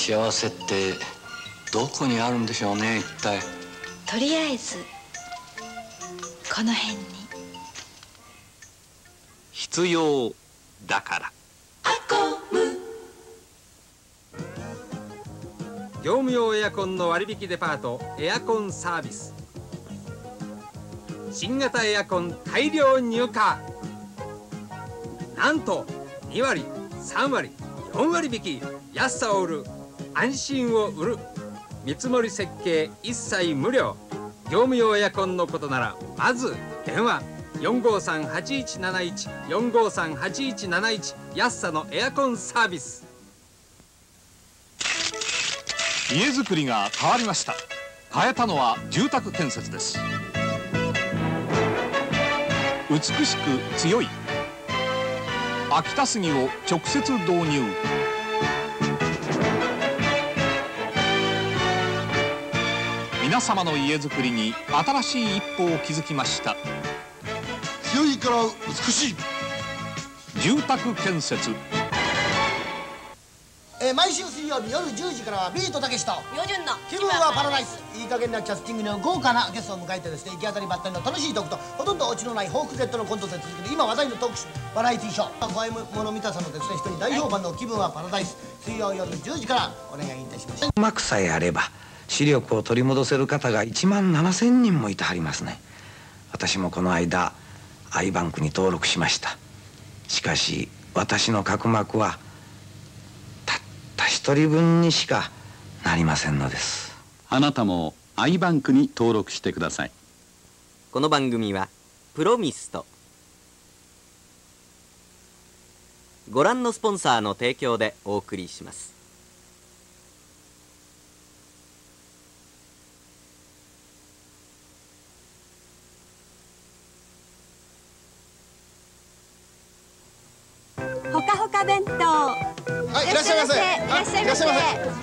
幸せってどこにあるんでしょうね、一体。 とりあえずこの辺に。 必要だから。業務用エアコンの割引デパート、エアコンサービス。新型エアコン大量入荷。なんと2割、3割、4割引き。安さを売る、安心を売る。見積もり設計一切無料。業務用エアコンのことならまず電話。453-8171 453-8171。安さのエアコンサービス。 家づくりが変わりました。変えたのは住宅建設です。美しく強い秋田杉を直接導入。皆様の家づくりに新しい一歩を築きました。 強いから美しい住宅建設。 毎週水曜日夜10時からはビートたけしと明順の気分はパラダイス。いい加減なキャスティングの豪華なゲストを迎えてですね、行き当たりばったりの楽しいトークとほとんどオチのないホークゲットのコントで続ける今話題のトークバラエティーショー。ご愛物見たさのですね、一人大評判の気分はパラダイス、水曜夜10時からお願いいたします。 うまくさえあれば視力を取り戻せる方が17000人もいてはりますね。私もこの間アイバンクに登録しました。しかし私の角膜はたった一人分にしかなりませんのです。 あなたもアイバンクに登録してください。 この番組はプロミスとご覧のスポンサーの提供でお送りします。 ほかほか弁当。 はい、いらっしゃいませ。 いらっしゃいませ。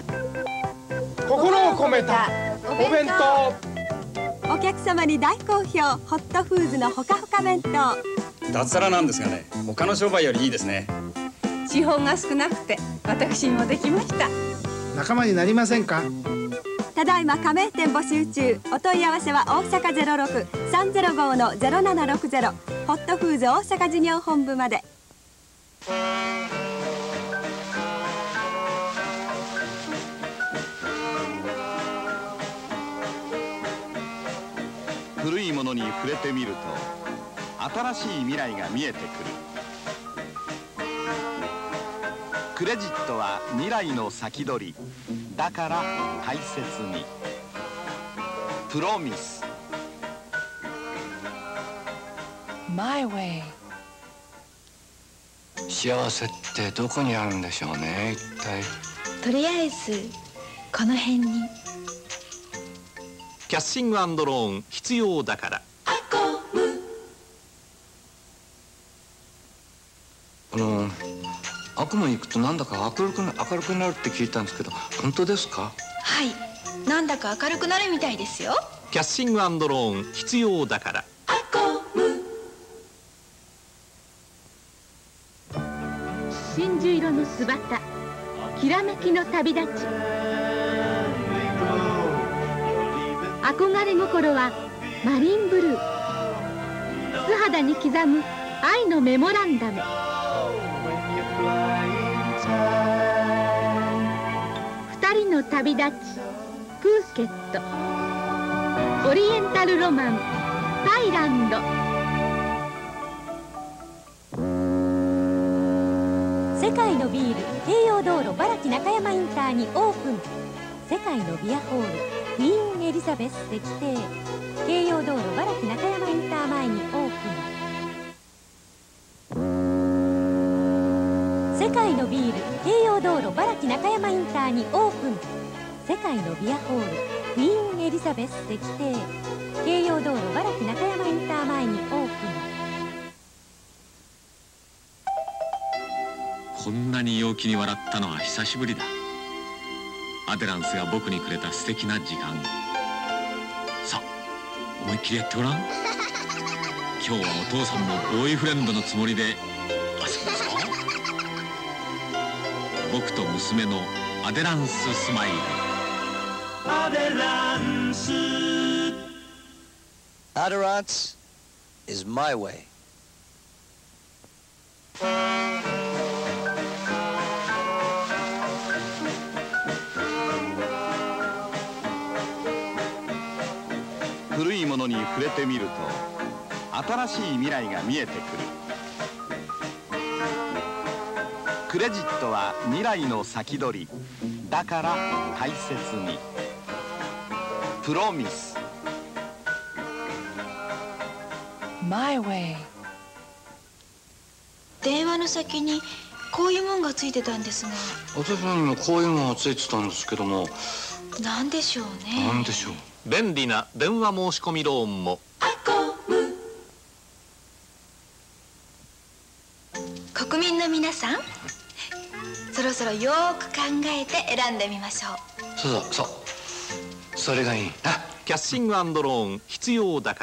心を込めたお弁当。 お客様に大好評、ホットフーズのほかほか弁当。 脱サラなんですがね、他の商売よりいいですね。 資本が少なくて私にもできました。 仲間になりませんか。 ただいま加盟店募集中。お問い合わせは大阪06-305-0760ホットフーズ大阪事業本部まで。 古いものに触れてみると新しい未来が見えてくる。クレジットは未来の先取りだから大切に。プロミス。 My way。 幸せってどこにあるんでしょうね、一体。 とりあえずこの辺に。 キャッシング&ローン必要だから。 悪夢に行くとなんだか明るくなるって聞いたんですけど、本当ですか？ はい、なんだか明るくなるみたいですよ。 キャッシング&ローン必要だから。 真珠色の巣旗、きらめきの旅立ち。憧れ心はマリンブルー。素肌に刻む愛のメモランダム。二人の旅立ち、プーケット。オリエンタルロマン、タイランド。 世界のビール、京葉道路茨城中山インターにオープン。世界のビアホール、クイーンエリザベス石庭。京葉道路茨城中山インター前にオープン。世界のビール、京葉道路茨城中山インターにオープン。世界のビアホール、クイーンエリザベス石庭。京葉道路茨城中山インター前にオープン。 こんなに陽気に笑ったのは久しぶりだ。アデランスが僕にくれた素敵な時間。さあ思いっきりやってごらん。今日はお父さんもボーイフレンドのつもりで遊ぶぞ。僕と娘のアデランススマイル。 アデランス。Adderance is my way. 古いものに触れてみると新しい未来が見えてくる。クレジットは未来の先取りだから大切に。プロミス。 My way。 電話の先にこういうもんがついてたんですが、 私にもこういうものがついてたんですけども、 なんでしょうね。 なんでしょう。 便利な電話申し込みローンも。 国民の皆さん、そろそろよーく考えて選んでみましょう。 そう、それがいいな。 キャッシング&ローン必要だから。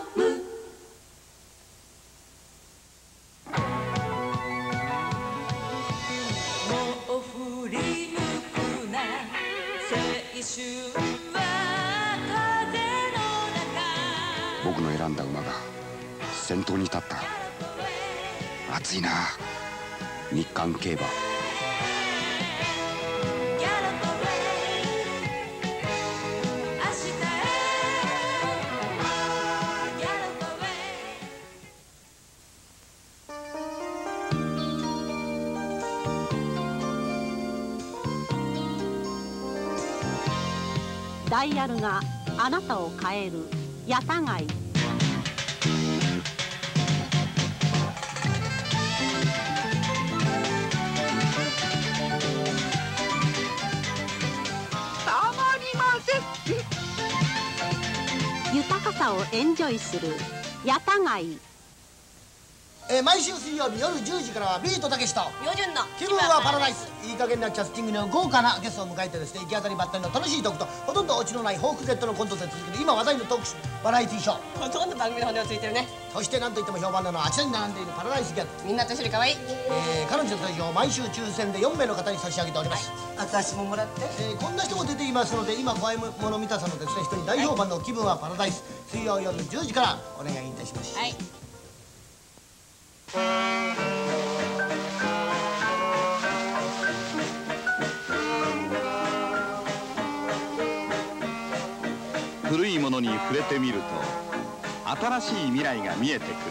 僕の選んだ馬が先頭に立った。熱いな、日韓競馬。 ダイヤルがあなたを変えるヤタガイ。 たまりません。 豊かさをエンジョイするヤタガイ。 毎週水曜日夜10時からはビートたけしと標準の気分はパラダイス。いい加減なキャスティングの豪華なゲストを迎えてですね、行き当たりばったりの楽しいトークとほとんどオチのないホーク Z のコントで続ける今話題のトークバラエティーショー。 ほとんど番組の骨をついてるね。 そして何といっても評判なのはあちらに並んでいるパラダイスギャル。 みんなと一緒に可愛い。 彼女の大賞を毎週抽選で4名の方に差し上げております。 私ももらって。 こんな人も出ていますので、今ご愛物見たさのですね、人に大評判の気分はパラダイス、水曜夜10時からお願いいたします。 はい。 古いものに触れてみると新しい未来が見えてくる。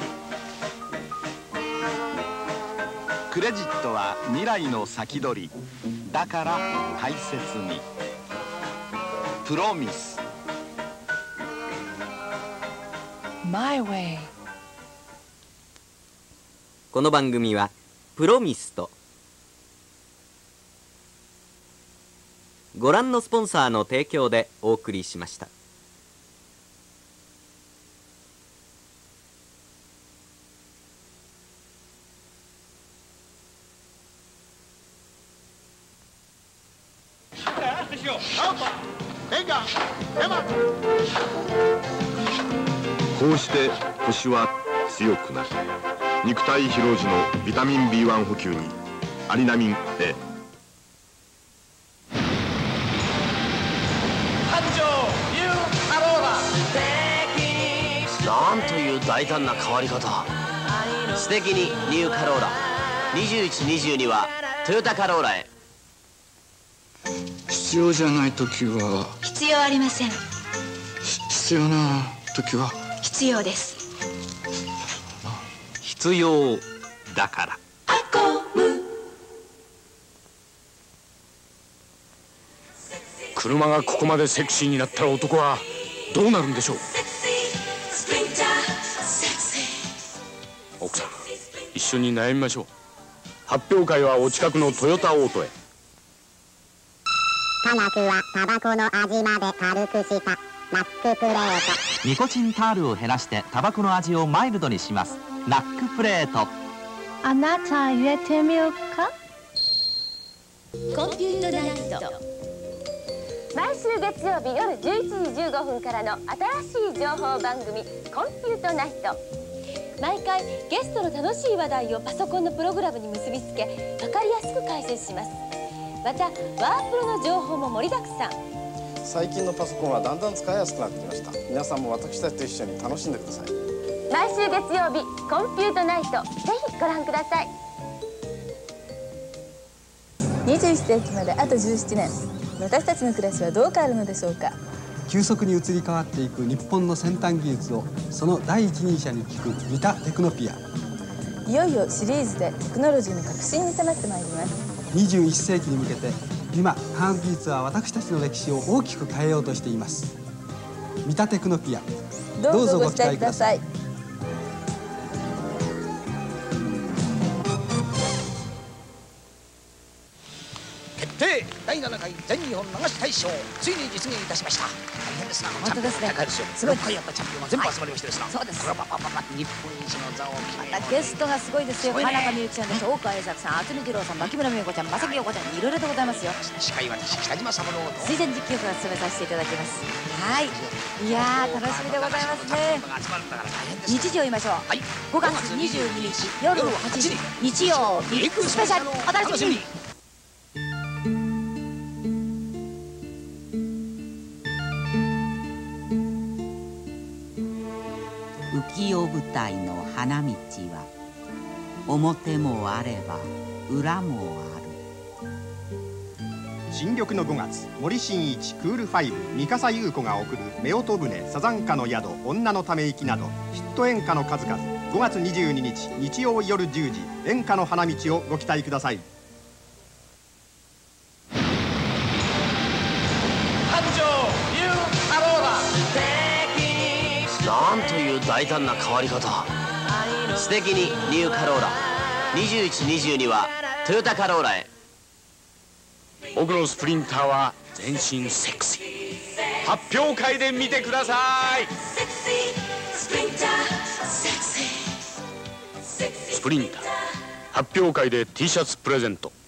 クレジットは未来の先取りだから大切に。プロミス。 My way。 この番組はプロミスとご覧のスポンサーの提供でお送りしました。 こうして腰は強くなる。肉体疲労時のビタミン B1 補給にアリナミン A。 誕生ニューカローラ。 なんという大胆な変わり方。素敵にニューカローラ。21、22はトヨタカローラへ。 必要じゃない時は必要ありません。 必要な時は必要です。 必要だから。車がここまでセクシーになったら男はどうなるんでしょう。奥さん、一緒に悩みましょう。発表会はお近くのトヨタオートへ。 科学はタバコの味まで軽くしたナックプレート。 ニコチンタールを減らしてタバコの味をマイルドにします。ナックプレート。 あなた入れてみようか。 コンピュートナイト。毎週月曜日夜11時15分からの新しい情報番組コンピュートナイト。毎回ゲストの楽しい話題をパソコンのプログラムに結びつけ分かりやすく解説します。 またワープロの情報も盛りだくさん。 最近のパソコンはだんだん使いやすくなってきました。皆さんも私たちと一緒に楽しんでください。 毎週月曜日コンピュートナイト、ぜひご覧ください。 21世紀まであと17年、私たちの暮らしはどう変わるのでしょうか。 急速に移り変わっていく日本の先端技術をその第一人者に聞くビタテクノピア。 いよいよシリーズでテクノロジーの革新に迫ってまいります。 21世紀に向けて今科学技術は私たちの歴史を大きく変えようとしています。ビタテクノピア、 どうぞご期待ください。 決定、第7回全日本流し大賞、ついに実現いたしました。大変ですな、 本当ですね。 高いですよ。 すごい。 6回やったチャンピオンが全部集まりましてですな。 そうです。 日本一の座を決めよう。 またゲストがすごいですよ。川中美幸ちゃんです。大川栄作さん、渥美二郎さん、牧村美代子ちゃん、正木陽子ちゃん、いろいろでございますよ。 司会は私北島三郎と推薦実況から務めさせていただきます。はい。いやー、楽しみでございますね。日時を言いましょう。5月22日夜8時、日曜ビッグスペシャル、お楽しみに。 浮世舞台の花道は表もあれば裏もある。 新緑の5月、森進一クール5三笠優子が送る夫婦舟サザンカの宿女のため息などヒット演歌の数々。5月22日日曜夜10時、演歌の花道をご期待ください。 誕生ニューカローラ。 なんという大胆な変わり方。素敵にニューカローラ。21、22はトヨタカローラへ。 僕のスプリンターは全身セクシー。発表会で見てください。スプリンター発表会で T シャツプレゼント。